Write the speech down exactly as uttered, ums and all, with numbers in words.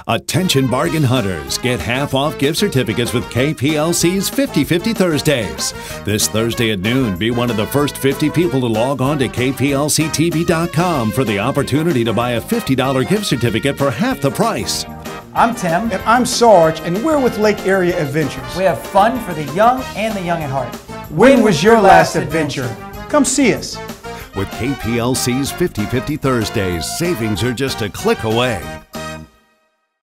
Attention bargain hunters, get half off gift certificates with K P L C's fifty fifty Thursdays. This Thursday at noon, be one of the first fifty people to log on to K P L C T V dot com for the opportunity to buy a fifty dollar gift certificate for half the price. I'm Tim. And I'm Sarge, and we're with Lake Area Adventures. We have fun for the young and the young at heart. When was your last adventure? Come see us. With K P L C's fifty fifty Thursdays, savings are just a click away.